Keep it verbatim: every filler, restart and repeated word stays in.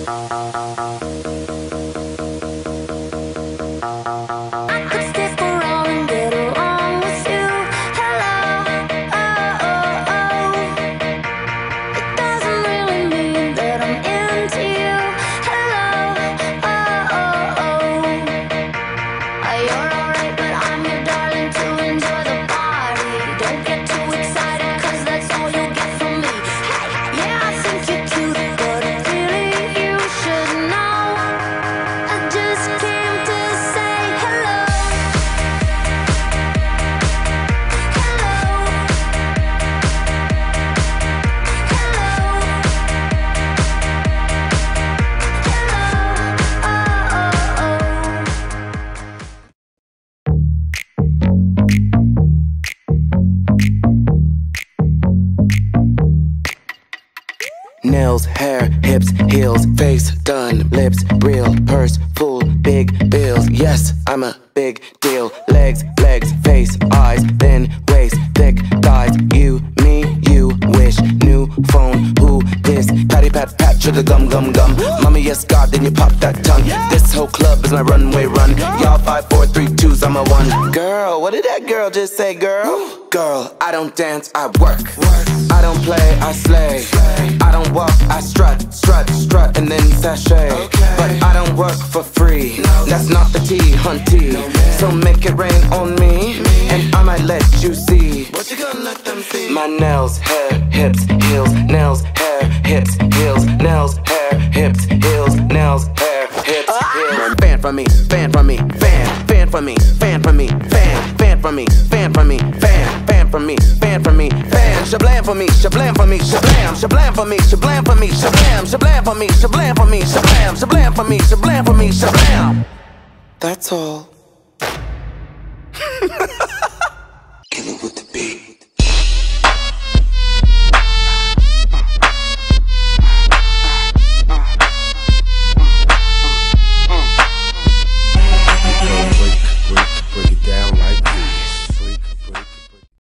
Nails, hair, hips, heels, face done, lips real, purse full, big bills. Yes, I'm a big deal. Legs, legs, face, eyes, thin waist, thick thighs. You, me, you wish. New phone, who this? Patty pat pat to the gum gum gum. Mommy, yes God, then you pop that tongue. This whole club is my runway run. Y'all five, four, three, twos, I'm a one. Girl, what did that girl just say, girl? Girl, I don't dance, I work. I don't play, I slay. I don't walk, I strut, strut, strut, and then sashay. But I don't work for free. That's not the tea, hunty. So make it rain on me, and I might let you see. What you gonna let them see? My nails, hair, hips, heels. Nails, hair, hips, heels. Nails, hair, hips, heels. Nails, hair, hips, heels. Fan from me, fan from me, fan, fan from me, fan from me, fan, fan from me, fan from me, fan, fan from me, fan from me, fan. Shablam for me, shablam for me, shablam, shablam for me, shablam for me, shablam, shablam for me, shablam for me, shablam, shablam for me, shablam for me, shablam. That's all.